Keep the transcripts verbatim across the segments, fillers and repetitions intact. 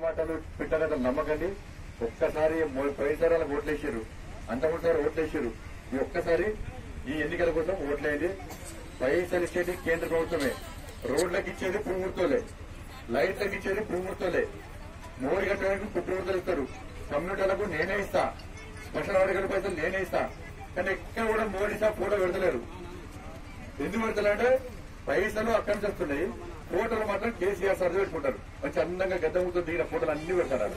మాటలు పిట్టగత నమ్మకండి. ఒక్కసారి పైసరాల ఓట్లేసారు, అంతకుసారి ఓట్లేసారు. ఈ ఒక్కసారి ఈ ఎన్నికల కోసం ఓట్లేయండి. పైసలు ఇచ్చేది కేంద్ర ప్రభుత్వమే, రోడ్లకు ఇచ్చేది పురుగుర్తోలే, లైట్లకు ఇచ్చేది పురుగుర్తోలే, మోడీ కట్టడానికి పురుగుర్తలు ఇస్తారు. కమ్యూనిటీలకు నేనే ఇస్తా, స్పెషల్ వర్గాల పైసలు నేనే ఇస్తా. కానీ ఎక్కడ కూడా మోడీ సార్ ఫోటో పెడతలేరు. ఎందుకు పెడతలేంటే పైసలు అక్కడి నుంచి వస్తున్నాయి, ఫోటోలు మాత్రం కేసీఆర్ సార్ పెట్టుకుంటారు. మంచి అందంగా గద్దముతో దిగిన ఫోటోలు అన్ని పెడతారు.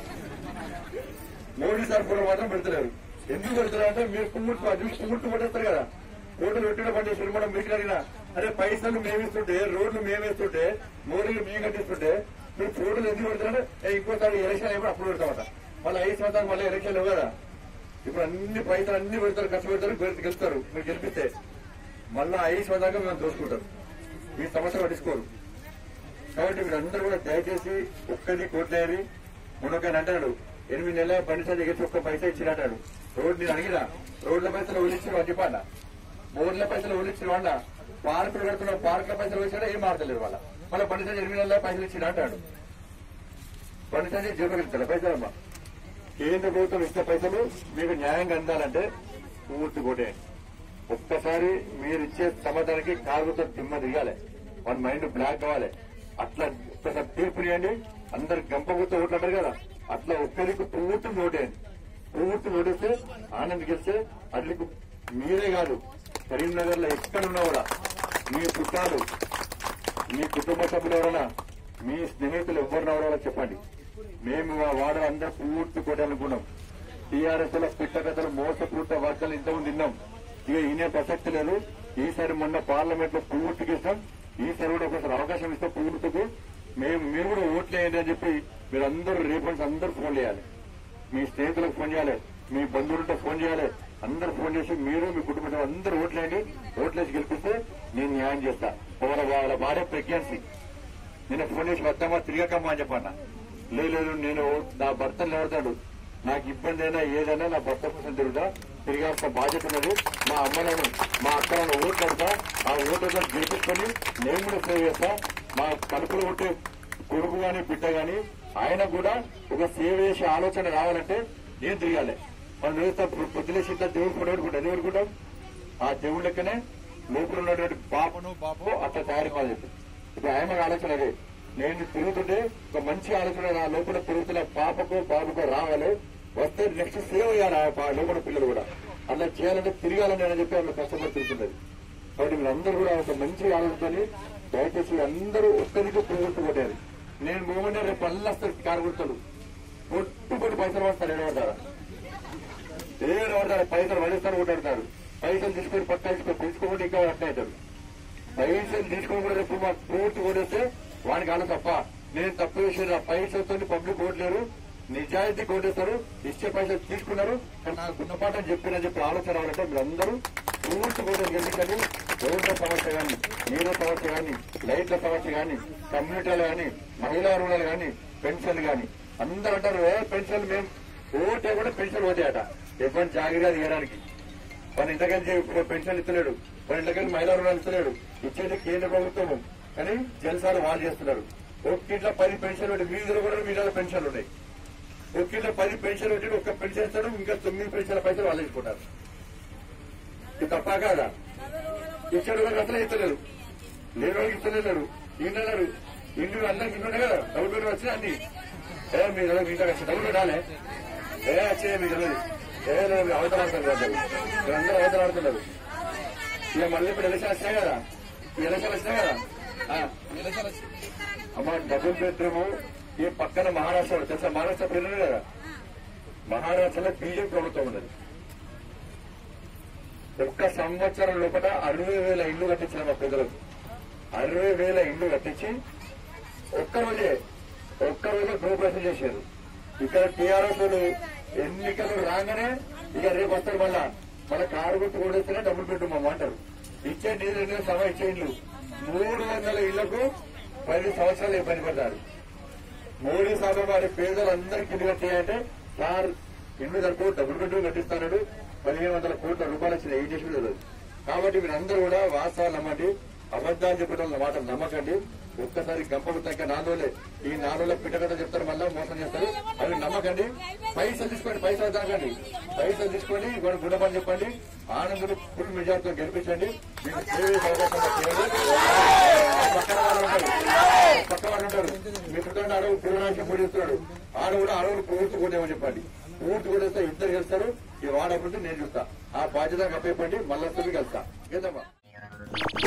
మోడీ సార్ ఫోటో మాత్రం పెడతలేరు. ఎందుకు పెడతారు అంటే మీరు కుమ్ముట్టు అది కుమ్ముట్టు కొట్టేస్తారు కదా, ఫోటోలు పెట్టిన పని చేసి మనం మీకు అడిగినా అరే పైసలు మేమేస్తుంటే, రోడ్లు మేమేస్తుంటే, మోడీలు మేము కట్టిస్తుంటే మీరు ఫోటోలు ఎందుకు పెడతారంటే ఇంకోసారి ఎలక్షన్ అయిపోయి అప్పుడు పెడతామట. మళ్ళీ ఐదు సంవత్సరాలు మళ్ళీ ఎలక్షన్ లేవు కదా, ఇప్పుడు అన్ని పైసలు అన్ని పెడతారు, ఖర్చు పెడతారు, గెలుస్తారు. మీరు గెలిపిస్తే మళ్ళా ఐదు సంవత్సరాలుగా మేము దోసుకుంటారు, మీ సమస్య పట్టించుకోరు. కాబట్టి మీరందరూ కూడా దయచేసి ఒక్కది కోట్లేరి మునొకని అంటాడు ఎనిమిది నెలల పని ఎగిసి ఒక్క పైసా ఇచ్చినట్టాడు. రోడ్డు నేను అడిగినా రోడ్ల పైసలు ఒలిచ్చిన వాడు చెప్పాలా, బోర్ల పైసలు ఒలిచ్చిన వాళ్ళ, పార్కులు కడుతున్న పార్కుల పైసలు వచ్చినా ఏం మారతలేరు వాళ్ళ. మళ్ళీ పని ఎనిమిది నెలల పైసలు ఇచ్చిన అంటాడు. పని సంచి జీవగలుగుతాడు పైసలమ్మా. కేంద్ర ప్రభుత్వం ఇచ్చిన పైసలు మీకు న్యాయంగా అందాలంటే పూర్తి కోటే. ఒక్కసారి మీరు ఇచ్చే సమాధానానికి కాలుతో దిమ్మ దిగాలి, వాళ్ళ మైండ్ బ్లాక్ కావాలి. అట్లా ఒక్కసారి తీర్పు చేయండి. అందరు గంపగుతో ఓట్లాడారు కదా, అట్లా ఒక్కరికి పూర్తి నోటేయండి. పూర్తి నోటేస్తే ఆనంద్ గెలిస్తే అట్లకి మీరే కాదు కరీంనగర్ లో ఎక్కడున్నా కూడా మీ చుట్టాలు, మీ కుటుంబ సభ్యులు ఎవరైనా, మీ స్నేహితులు ఎవరిని ఎవరో చెప్పండి. మేము ఆ వాడ అందరూ పూర్తి కొట్టాలనుకున్నాం. టీఆర్ఎస్ లో పిట్టకథలు మోసపూర్త వార్తలు ఇంతకుముందు తిన్నాం. ఇక ఈయన ప్రసక్తి లేదు. ఈసారి మొన్న పార్లమెంట్ లో పూర్తికి ఇస్తాం. ఈసారి కూడా ఒకసారి అవకాశం ఇస్తాం పూర్తికి. మేము మీరు కూడా ఓట్లేయండి అని చెప్పి మీరందరూ రేపు అందరూ ఫోన్ చేయాలి. మీ స్నేహితులకు ఫోన్ చేయాలి, మీ బంధువులతో ఫోన్ చేయాలి. అందరూ ఫోన్ చేసి మీరు మీ కుటుంబం అందరూ ఓట్లేయండి. ఓట్లేసి గెలిపిస్తే నేను న్యాయం చేస్తా. వాళ్ళ వాళ్ళ భార్య ప్రెగ్నెన్సీ నిన్న ఫోన్ చేసి వద్దామా తిరగకమ్మా అని చెప్పన్నా. లేదు నేను నా భర్తను నిలబడతాడు, నాకు ఇబ్బంది అయినా ఏదైనా నా భర్త కోసం తిరుగుతా, తిరిగాల్సిన బాధ్యత ఉన్నది. మా అమ్మలను మా అక్కలను ఓట్లాడుతా, ఆ ఓట్లతో గెలిపించుకొని నేను కూడా సేవ చేస్తా. మా కడుపులు కొట్టే కొడుకు గాని బిడ్డ గాని ఆయన కూడా ఒక సేవ చేసే ఆలోచన రావాలంటే నేను తిరగాలి. మనం చూస్తాం పొద్దులేసి ఇట్లా దేవుడు కూడా ఎవరుకుంటాం, ఎందుకు ఎవరుకుంటాం? ఆ దేవుడి లెక్కనే లోపల ఉన్నటువంటి పాపను పాపో అట్లా తయారు కాదు. ఇప్పుడు ఆయన ఆలోచన అదే, నేను తిరుగుతుంటే ఒక మంచి ఆలోచన నా లోపల పెరుగుతున్న పాపకో బాబుకో రావాలి, వస్తే నెక్స్ట్ సేవ్ చేయాలి ఆ లోపల పిల్లలు కూడా. అలా చేయాలంటే తిరగాలని అని చెప్పి ఆమె కష్టపడి తిరుగుతున్నది. కాబట్టి మీరందరూ కూడా ఒక మంచి ఆలోచనని దయచేసి అందరూ ఒక్కరికి పురుగుతూ కొట్టారు. నేను మూమెంట్ రేపు పళ్ళు వస్తారు కారు గుర్తలు కొట్టు కొట్టి పైసలు వస్తారు. ఏడబడతారా ఏడబడతారు పైసలు వడిస్తారు కొట్టాడతారు. పైసలు తీసుకొని పక్క తీసుకొని తీసుకోకుండా ఇంకా అట్లా అవుతారు. పైసలు తీసుకొని కూడా రేపు మాకు పూర్తి కొట్టేస్తే వాడికి అలా తప్ప నేను తప్పు చేసిన పైసలతో పబ్లిక్ ఓట్లేరు, నిజాయితీ కోటేస్తారు. ఇచ్చే పైసలు తీసుకున్నారు కానీ నాకు గుణపాఠం చెప్పిన చెప్పి ఆలోచన రావాలంటే మీరందరూ పూర్తి కోటలు గెలిపించండి. రోడ్ల సమస్య కానీ, నీళ్ళ సమస్య కానీ, లైట్ల సమస్య కానీ, కమ్యూనిటీలు కానీ, మహిళా రుణాలు కానీ, పెన్షన్లు కానీ అందరూ అంటారు ఏ పెన్షన్ మేము ఓటే కూడా పెన్షన్ ఓటేయట. ఎటువంటి జాగ్రత్త తీయడానికి మన ఇంతకెళ్ళి పెన్షన్ ఇస్తలేడు, మన ఇంతకెళ్ళి మహిళా రుణాలు ఇస్తలేడు. ఇచ్చేది కేంద్ర ప్రభుత్వం కానీ జలసాలు వాళ్ళు చేస్తున్నారు. ఒక్కింట్లో పది పెన్షన్లు పెట్టి వీధిలో కూడా మీద పెన్షన్లు ఉన్నాయి. ఒక్కింట్లో పది పెన్షన్లు పెట్టి ఒక్క పెన్షన్ ఇస్తాడు, ఇంకా తొమ్మిది పెన్షన్ల పైసలు వాళ్ళు ఇచ్చుకుంటారు. ఇది తప్ప కాదా? ఇచ్చాడు వాళ్ళకి అసలే ఇస్తలేరు, లేని వాళ్ళకి ఇస్తలేరు. ఇంటున్నారు ఇంటి అందరికి ఇంటుండే కదా డబ్బులు పెట్టి వచ్చినా అన్ని ఏ మీ ఇంట్లో వచ్చి డబ్బులు పెట్టాలి ఏ వచ్చే మీకు తెలియదు ఏ లేదు అవతలాడుతున్నారు కదా, మీరందరూ అవతలాడుతున్నారు. ఇక మళ్ళీ ఇప్పుడు ఎలక్షన్ వచ్చినాయి కదా, ఈ ఎలక్షన్ వచ్చినాయి కదా అమ్మ డబుల్ బెడ్రూమ్ ఈ పక్కన మహారాష్ట్ర తెలుసా? మహారాష్ట్ర పిల్లలు కదా, మహారాష్ట్రలో బీజేపీ ప్రభుత్వం ఉన్నది. ఒక్క సంవత్సరం లోపల అరవై వేల ఇళ్లు కట్టించిన మా ప్రజలకు అరవై వేల ఇళ్లు కట్టించి ఒక్కరోజే ఒక్కరోజే గృహప్రవేశం చేశారు. ఇక్కడ టీఆర్ఎస్ ఎన్నికలు రాగానే ఇక రేపు వస్తారు మళ్ళా మన కారు గుర్తు కొడేస్తేనే డబ్బులు పెట్టుకోమా అంటారు. ఇచ్చే నీళ్ళు సభ ఇచ్చే ఇల్లు మూడు వందల ఇళ్లకు పది సంవత్సరాలు ఇబ్బంది పడతారు. మోడీ సభ వారి పేదలందరికీ ఇల్లు కట్టాయంటే సార్ ఇల్లు తరపు డబ్బులు పెట్టుకు కట్టిస్తాడు. పదిహేను వందల కోట్ల రూపాయలు వచ్చిన ఏం చేసి తెలియదు. కాబట్టి మీరందరూ కూడా వాస్తవాలు నమ్మండి, అబద్దాలు చెప్పడం మాటలు నమ్మకండి. ఒక్కసారి గంపకు తగ్గ నాలుగులే ఈ నాలుగులో పిట్టకథ చెప్తారు, మళ్ళీ మోసం చేస్తారు. అవి నమ్మకండి. పైసలు తీసుకోండి, పైసలు తాగండి, పైసలు తీసుకొని వాడు గుణమని చెప్పండి. ఆనందులు ఫుల్ మెజార్టీతో గెలిపించండి. మీకు సేవ పక్కన వాళ్ళు ఉంటారు, పక్క వాళ్ళు ఉంటారు. మీకు అడవులు పూర్వరాశి పూడిస్తున్నాడు, ఆడ కూడా అడవులు పూర్తి కొట్టేమని చెప్పండి. పూర్తి కొట్టేస్తే ఇద్దరు గెలుస్తారు. ఈ వాడకపోతే నేను చూస్తా. ఆ బాధ్యత కప్పేపండి, మళ్ళీ కలిస్తా. ఏదమ్మా